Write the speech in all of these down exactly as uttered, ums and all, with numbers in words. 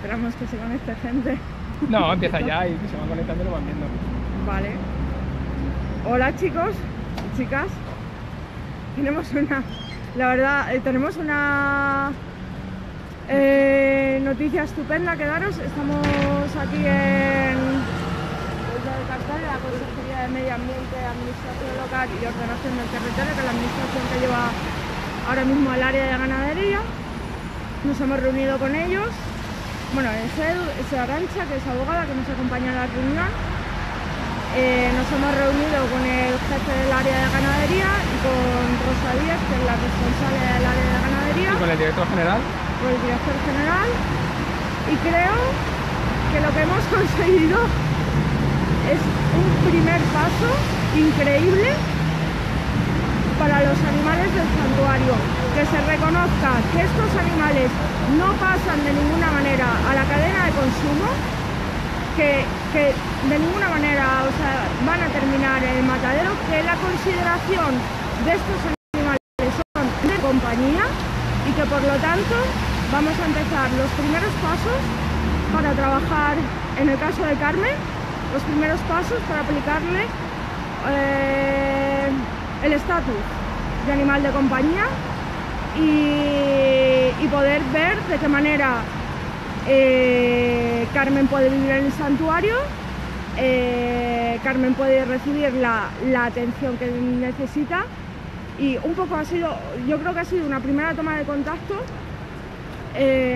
Esperamos que se conecte gente. No, empieza ya y que se van conectando y lo van viendo. Vale. Hola chicos y chicas. Tenemos una... La verdad, eh, tenemos una eh, noticia estupenda que daros. Estamos aquí en el cartel de la Consejería de Medio Ambiente, Administración Local y Ordenación del Territorio, que es la administración que lleva ahora mismo el área de ganadería. Nos hemos reunido con ellos. Bueno, es Edu, es Arantxa, que es abogada, que nos acompaña en la reunión. Eh, nos hemos reunido con el jefe del área de ganadería y con Rosa Díaz, que es la responsable del área de ganadería. ¿Y con el director general? Con el director general. Y creo que lo que hemos conseguido es un primer paso increíble para los animales del santuario. Que se reconozca que estos animales no pasan de ninguna manera a la cadena de consumo, que, que de ninguna manera, o sea, van a terminar en el matadero, que la consideración de estos animales son de compañía y que por lo tanto vamos a empezar los primeros pasos para trabajar, en el caso de Carmen, los primeros pasos para aplicarle eh, el estatus de animal de compañía y, y poder ver de qué manera eh, Carmen puede vivir en el santuario, eh, Carmen puede recibir la, la atención que necesita, y un poco ha sido, yo creo que ha sido una primera toma de contacto eh,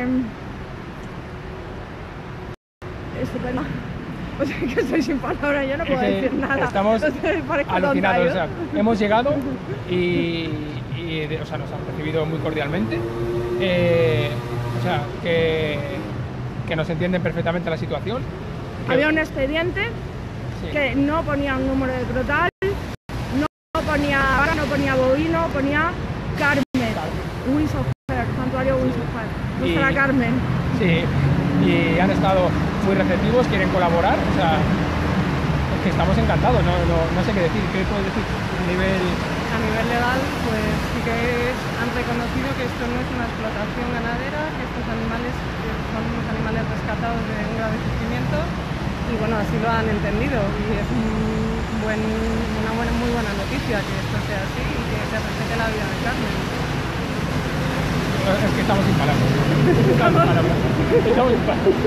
estupenda. O sea, que estoy sin palabras, yo no puedo es decir nada. Estamos alucinados, o sea, hemos llegado y, y de, o sea, nos han recibido muy cordialmente, eh, o sea, que, que nos entienden perfectamente la situación. Que, había un expediente sí. que no ponía un número de crotal, no ponía vaca, no ponía bovino, ponía Carmen, Carmen. Winsofer, santuario Winsofer, nuestra y, Carmen. Sí, y han estado muy receptivos, quieren colaborar, o sea, es que estamos encantados, no, no, no sé qué decir, ¿qué puedes decir a nivel...? A nivel legal, pues sí que es, han reconocido que esto no es una explotación ganadera, que estos animales que son unos animales rescatados de un grave sufrimiento, y bueno, así lo han entendido, y es un buen, una buena, muy buena noticia que esto sea así y que se respete la vida de Carmen. Es que estamos sin palabras. Estamos sin palabras. Estamos sin palabras.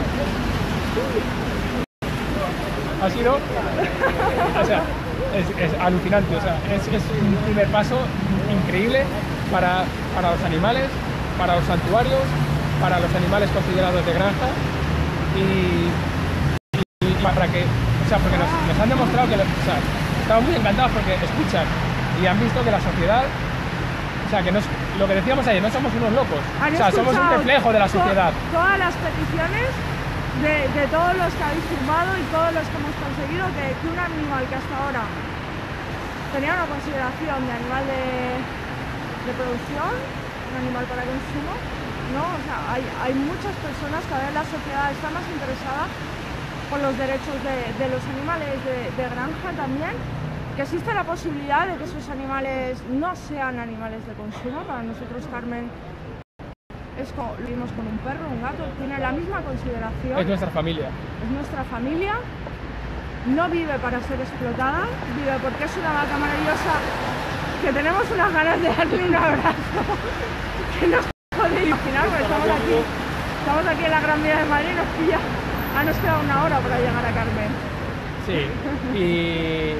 Ha sido, o sea, es, es alucinante, o sea, es, es un primer paso increíble para, para los animales, para los santuarios, para los animales considerados de granja y, y, y para que, o sea, porque nos, nos han demostrado que, o sea, estamos muy encantados porque escuchan y han visto que la sociedad, o sea, que no es, lo que decíamos ayer, no somos unos locos, o sea, somos un reflejo de la sociedad. To todas las peticiones de, de todos los que habéis firmado y todos los que hemos conseguido que, que un animal que hasta ahora tenía una consideración de animal de, de producción, un animal para consumo, ¿no? O sea, hay, hay muchas personas, cada vez la sociedad está más interesada por los derechos de, de los animales de, de granja también, que existe la posibilidad de que esos animales no sean animales de consumo. Para nosotros, Carmen, es como, lo vimos con un perro, un gato, tiene la misma consideración. Es nuestra familia. Es nuestra familia, no vive para ser explotada, vive porque es una vaca maravillosa que tenemos unas ganas de darle un abrazo, que no se puede imaginar, porque estamos aquí, estamos aquí en la Gran Vía de Madrid y nos pilla, ah, nos queda una hora para llegar a Carmen. Sí, y...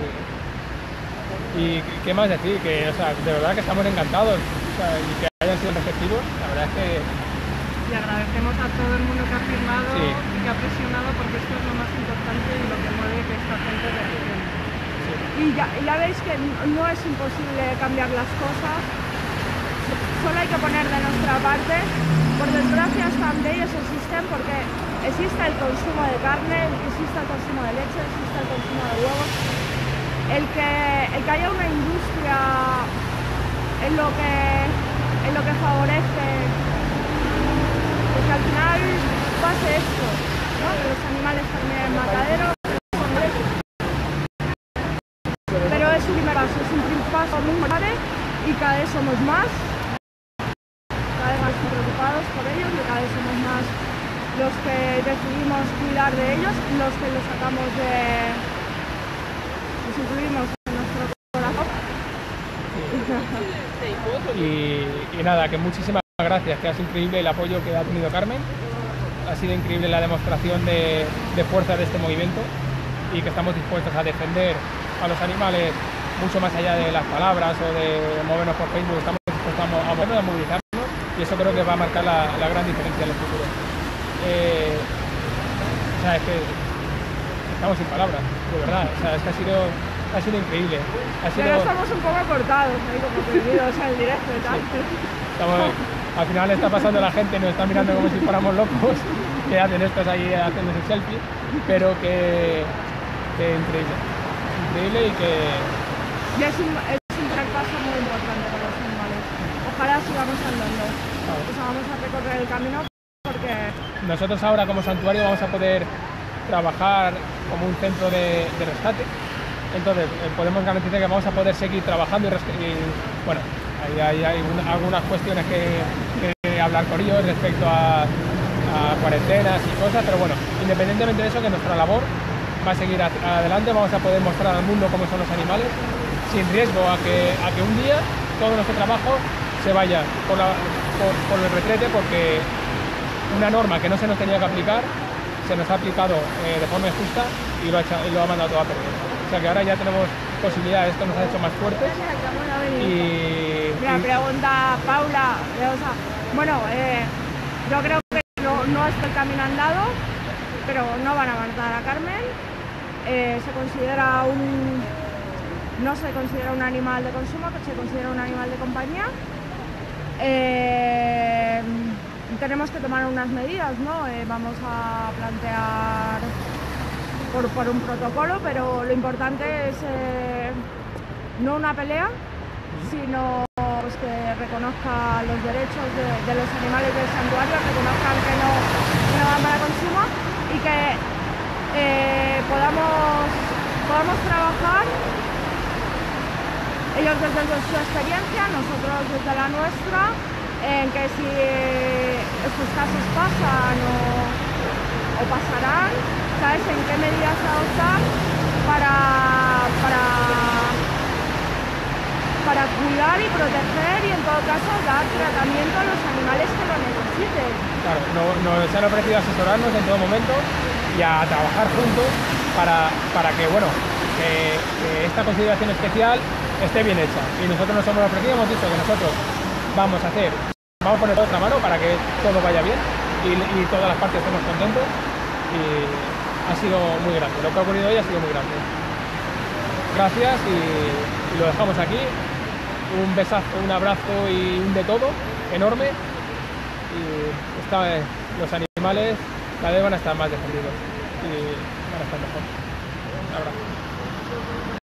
Y qué más decir, que o sea, de verdad que estamos encantados, o sea, y que hayan sido receptivos, la verdad es que... Y agradecemos a todo el mundo que ha firmado sí. y que ha presionado, porque esto es lo más importante y lo que mueve que esta gente reaccione. Sí. Y ya, ya veis que no es imposible cambiar las cosas, solo hay que poner de nuestra parte. Por desgracia estas leyes existen porque existe el consumo de carne, existe el consumo de leche, existe el consumo de huevos. El que, el que haya una industria en lo que, en lo que favorece que al final pase esto, ¿no? Que los animales terminen en mataderos, pero es un primer paso, es un primer paso muy grande y cada vez somos más, cada vez más preocupados por ellos y cada vez somos más los que decidimos cuidar de ellos, los que los sacamos de... los incluimos en nuestro corazón. Y, y nada, que muchísimas gracias, que es increíble el apoyo que ha tenido Carmen, ha sido increíble la demostración de, de fuerza de este movimiento y que estamos dispuestos a defender a los animales mucho más allá de las palabras o de movernos por Facebook, estamos dispuestos a movernos, a movilizarnos y eso creo que va a marcar la, la gran diferencia en el futuro. Eh, o sea, es que estamos sin palabras, de verdad, o sea, es que ha sido, ha sido increíble. Ha sido... Pero estamos un poco cortados, ahí como perdidos en el directo y tal. Sí. Estamos, al final está pasando la gente, nos está mirando como si fuéramos locos, que hacen estos ahí haciéndose selfie, pero que, que increíble, increíble y que... Y es un, es un primer paso muy importante para los animales. Ojalá sigamos andando, claro. O sea, vamos a recorrer el camino porque... Nosotros ahora como santuario vamos a poder trabajar como un centro de, de rescate, entonces eh, podemos garantizar que vamos a poder seguir trabajando y, y bueno, hay, hay, hay una, algunas cuestiones que, que hablar con ellos respecto a, a cuarentenas y cosas, pero bueno, independientemente de eso, que nuestra labor va a seguir adelante, vamos a poder mostrar al mundo cómo son los animales, sin riesgo a que, a que un día todo nuestro trabajo se vaya por, la, por, por el retrete, porque una norma que no se nos tenía que aplicar se nos ha aplicado eh, de forma injusta y lo ha, hecho, y lo ha mandado todo a perder. O sea que ahora ya tenemos posibilidades, esto nos ha hecho más fuertes. Y, Mira, y... pregunta Paula, o sea, bueno, eh, yo creo que no, no es el camino andado, pero no van a matar a Carmen. Eh, se considera un... no se considera un animal de consumo, se considera un animal de compañía. Eh, tenemos que tomar unas medidas, ¿no? Eh, vamos a plantear por, por un protocolo, pero lo importante es eh, no una pelea, sino pues, que reconozca los derechos de, de los animales del santuario, reconozcan que no, que no van para consumo y que eh, podamos, podamos trabajar, ellos desde su experiencia, nosotros desde la nuestra, en que si estos casos pasan o, o pasarán, ¿sabes? En qué medidas adoptar para, para, para cuidar y proteger y en todo caso dar tratamiento a los animales que lo necesiten. Claro, no, nos han ofrecido asesorarnos en todo momento y a trabajar juntos para, para que, bueno, que, que esta consideración especial esté bien hecha. Y nosotros nos hemos ofrecido, hemos dicho que nosotros vamos a hacer, vamos a poner otra mano para que todo vaya bien y, y todas las partes estemos contentos. Y ha sido muy grande, lo que ha ocurrido hoy ha sido muy grande. Gracias y, y lo dejamos aquí. Un besazo, un abrazo y un de todo enorme. Y esta, los animales cada vez van a estar más defendidos y van a estar mejor. Un abrazo.